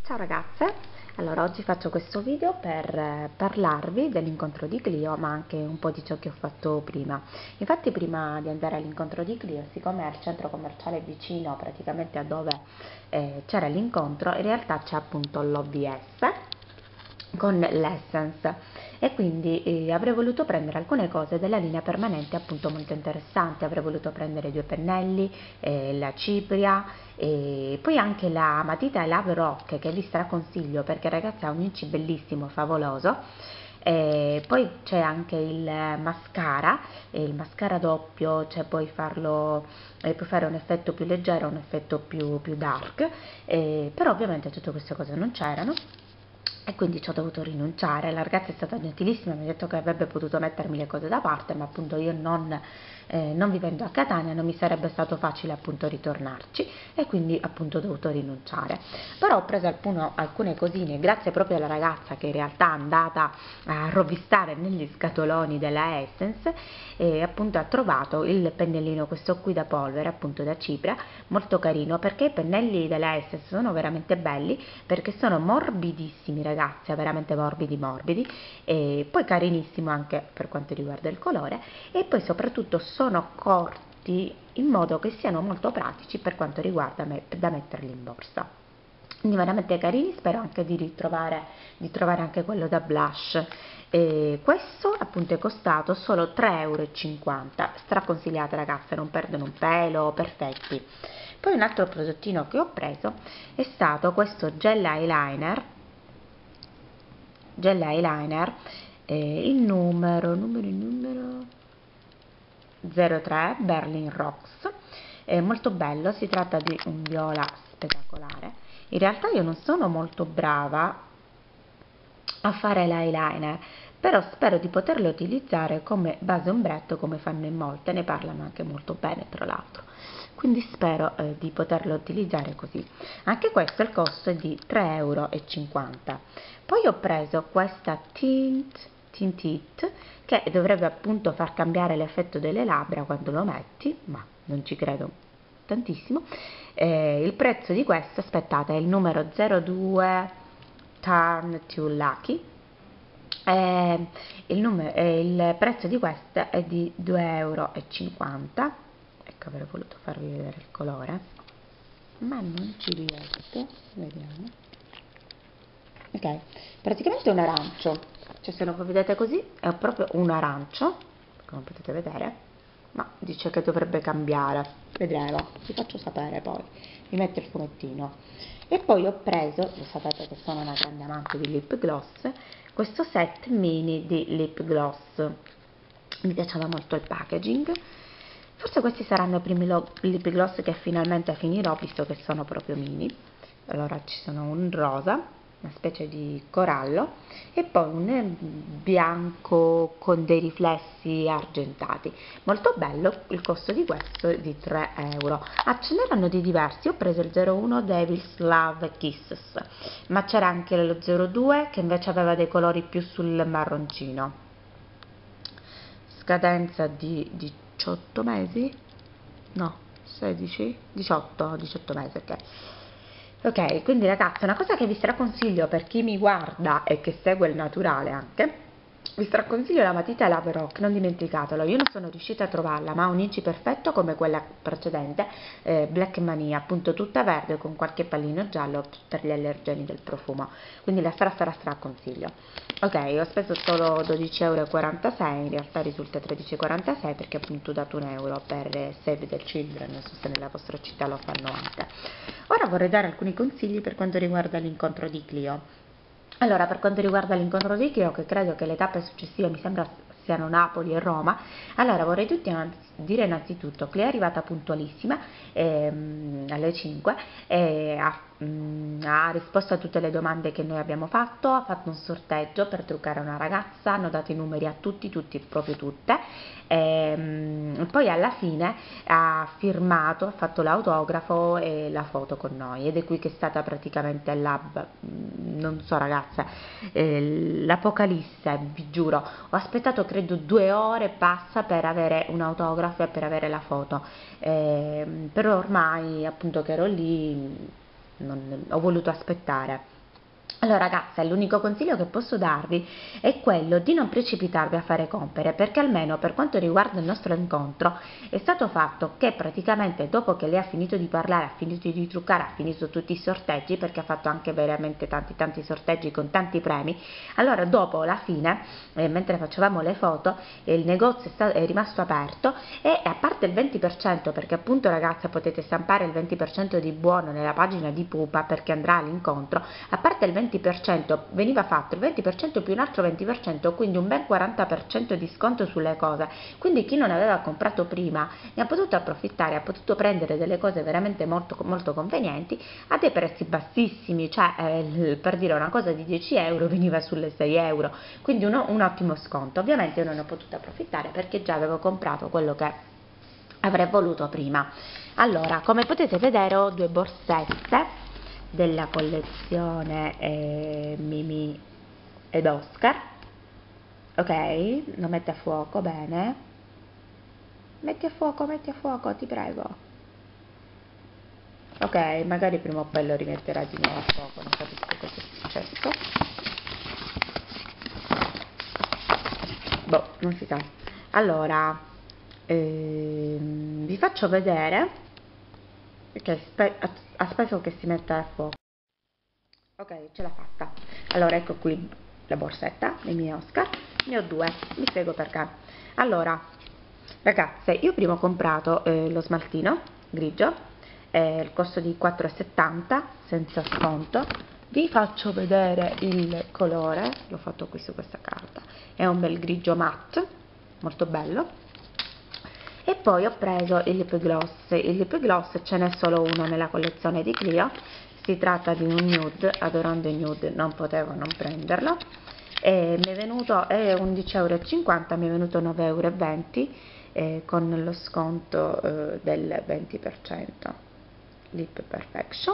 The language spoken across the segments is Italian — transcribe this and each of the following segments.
Ciao ragazze, allora oggi faccio questo video per parlarvi dell'incontro di Clio, ma anche un po' di ciò che ho fatto prima. Infatti prima di andare all'incontro di Clio, siccome è il centro commerciale vicino praticamente a dove c'era l'incontro, in realtà c'è appunto l'OVS con l'Essence e quindi avrei voluto prendere alcune cose della linea permanente appunto molto interessanti. Avrei voluto prendere due pennelli, la cipria e poi anche la matita Love Rock, che vi straconsiglio perché ragazzi ha un inci bellissimo, favoloso. Poi c'è anche il mascara doppio, cioè puoi fare un effetto più leggero, un effetto più dark, però ovviamente tutte queste cose non c'erano e quindi ci ho dovuto rinunciare. La ragazza è stata gentilissima, mi ha detto che avrebbe potuto mettermi le cose da parte, ma appunto io non vivendo a Catania non mi sarebbe stato facile appunto ritornarci e quindi appunto ho dovuto rinunciare. Però ho preso alcune cosine grazie proprio alla ragazza che in realtà è andata a rovistare negli scatoloni della Essence e appunto ha trovato il pennellino, questo qui da polvere appunto da cipria, molto carino perché i pennelli della Essence sono veramente belli perché sono morbidissimi ragazzi, veramente morbidi e poi carinissimo anche per quanto riguarda il colore e poi soprattutto sono corti in modo che siano molto pratici per quanto riguarda da metterli in borsa. Quindi veramente carini, spero anche di trovare anche quello da blush. Questo appunto è costato solo 3,50 euro, straconsigliate ragazze, non perdono un pelo, perfetti. Poi un altro prodottino che ho preso è stato questo gel eyeliner, il numero 03 Berlin Rocks, è molto bello, si tratta di un viola spettacolare. In realtà io non sono molto brava a fare l'eyeliner, però spero di poterlo utilizzare come base ombretto come fanno in molte, ne parlano anche molto bene tra l'altro, quindi spero di poterlo utilizzare così. Anche questo il costo è di 3,50 euro. Poi ho preso questa Tint It che dovrebbe appunto far cambiare l'effetto delle labbra quando lo metti, ma non ci credo tantissimo. Il prezzo di questo, aspettate, è il numero 02 Turn to Lucky. Il prezzo di questo è di 2,50 euro. Ecco, avrei voluto farvi vedere il colore, ma non ci riesco. Vediamo. Ok, praticamente è un arancio, cioè se lo vedete così è proprio un arancio, come potete vedere, ma dice che dovrebbe cambiare, vedremo, vi faccio sapere poi, vi metto il fumettino. E poi ho preso, lo sapete che sono una grande amante di lip gloss, questo set mini di lip gloss, mi piaceva molto il packaging. Forse questi saranno i primi lip gloss che finalmente finirò, visto che sono proprio mini. Allora ci sono un rosa, una specie di corallo e poi un bianco con dei riflessi argentati, molto bello. Il costo di questo è di 3 euro. Ce n'erano di diversi, ho preso il 01 Devil's Love Kisses, ma c'era anche lo 02 che invece aveva dei colori più sul marroncino, scadenza di 18 mesi, no 16, 18 mesi, ok. Ok, quindi ragazzi, una cosa che vi straconsiglio per chi mi guarda e che segue il naturale anche, vi straconsiglio la matita Love Rock, non dimenticatelo. Io non sono riuscita a trovarla, ma ha un inci perfetto come quella precedente, Black Mania, appunto tutta verde con qualche pallino giallo per gli allergeni del profumo, quindi la straconsiglio. Ok, ho speso solo 12,46 euro, in realtà risulta 13,46 perché appunto ho dato 1 euro per Save the Children, non so se nella vostra città lo fanno anche. Ora vorrei dare alcuni consigli per quanto riguarda l'incontro di Clio. Allora, per quanto riguarda l'incontro di Chio, che credo che le tappe successive mi sembra siano Napoli e Roma, allora vorrei dire innanzitutto che è arrivata puntualissima alle 5 e ha risposto a tutte le domande che noi abbiamo fatto, ha fatto un sorteggio per truccare una ragazza, hanno dato i numeri a tutti, proprio tutte, poi alla fine ha firmato, ha fatto l'autografo e la foto con noi ed è qui che è stata praticamente non so ragazze, l'apocalisse, vi giuro. Ho aspettato credo 2 ore passa per avere un autografo e per avere la foto, però ormai appunto che ero lì ho voluto aspettare. Allora ragazze, l'unico consiglio che posso darvi è quello di non precipitarvi a fare compere, perché almeno per quanto riguarda il nostro incontro è stato fatto che praticamente dopo che lei ha finito di parlare, ha finito di truccare, ha finito tutti i sorteggi, perché ha fatto anche veramente tanti sorteggi con tanti premi, allora dopo la fine, mentre facevamo le foto, il negozio è rimasto aperto e a parte il 20%, perché appunto ragazze potete stampare il 20% di buono nella pagina di Pupa perché andrà all'incontro, a parte il 20% veniva fatto il 20% più un altro 20%, quindi un ben 40% di sconto sulle cose, quindi chi non aveva comprato prima ne ha potuto approfittare, ha potuto prendere delle cose veramente molto convenienti a dei prezzi bassissimi, cioè per dire una cosa di 10 euro veniva sulle 6 euro, quindi un ottimo sconto. Ovviamente io non ne ho potuto approfittare perché già avevo comprato quello che avrei voluto prima. Allora, come potete vedere ho due borsette della collezione Mimì ed Oscar, ok? Lo metti a fuoco, bene, metti a fuoco, ti prego. Ok, magari prima o poi lo rimetterà di nuovo a fuoco, non capisco cosa è successo. Boh, non si sa. Allora vi faccio vedere perché aspetto che si metta a fuoco. Ok, ce l'ha fatta. Allora ecco qui la borsetta dei miei Oscar, ne ho due, vi spiego perché. Allora ragazze, io prima ho comprato lo smaltino grigio, il costo di 4,70 senza sconto. Vi faccio vedere il colore, l'ho fatto qui su questa carta, è un bel grigio matte, molto bello. E poi ho preso il lip gloss ce n'è solo uno nella collezione di Clio, si tratta di un nude, adorando i nude non potevo non prenderlo, e mi è venuto, è 11,50 €, mi è venuto 9,20 € con lo sconto del 20%, Lip Perfection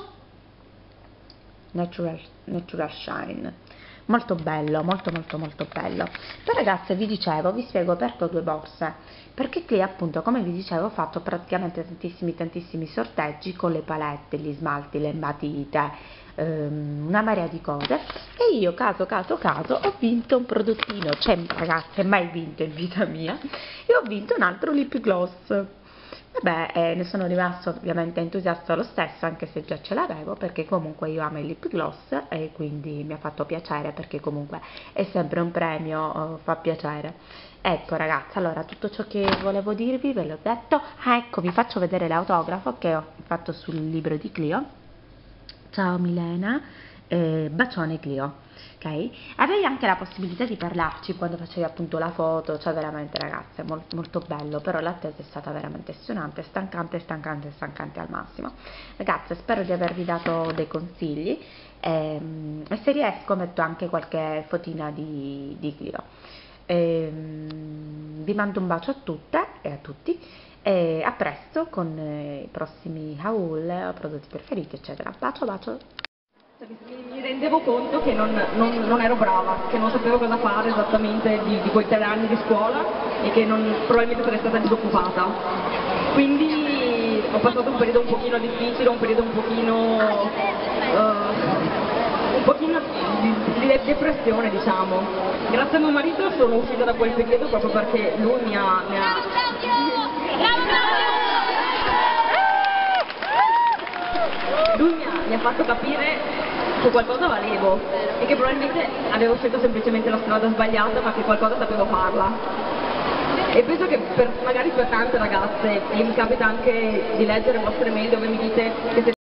Natural Shine, molto bello, molto bello. Poi ragazze vi dicevo, vi spiego perché ho due borse, perché qui appunto come vi dicevo ho fatto praticamente tantissimi sorteggi con le palette, gli smalti, le matite, una marea di cose, e io caso ho vinto un prodottino, cioè ragazze mai vinto in vita mia, e ho vinto un altro lip gloss. Vabbè, ne sono rimasta ovviamente entusiasta lo stesso, anche se già ce l'avevo, perché comunque io amo il lip gloss e quindi mi ha fatto piacere, perché comunque è sempre un premio, fa piacere. Ecco ragazzi, allora tutto ciò che volevo dirvi ve l'ho detto. Ah, ecco, vi faccio vedere l'autografo che ho fatto sul libro di Clio. Ciao Milena, bacione Clio. Ok? Avevi anche la possibilità di parlarci quando facevi appunto la foto, cioè veramente ragazze, molto bello, però l'attesa è stata veramente stonante, stancante al massimo. Ragazze, spero di avervi dato dei consigli e se riesco metto anche qualche fotina di Clio. Vi mando un bacio a tutte e a tutti e a presto con i prossimi haul, prodotti preferiti eccetera. Bacio. Mi rendevo conto che non ero brava, che non sapevo cosa fare esattamente di quei 3 anni di scuola e che probabilmente sarei stata disoccupata. Quindi ho passato un periodo un pochino difficile, un periodo un pochino di depressione, diciamo. Grazie a mio marito sono uscita da quel periodo proprio perché lui mi ha fatto capire che qualcosa valevo e che probabilmente avevo scelto semplicemente la strada sbagliata, ma che qualcosa sapevo farla. E penso che magari per tante ragazze, e mi capita anche di leggere vostre mail dove mi dite che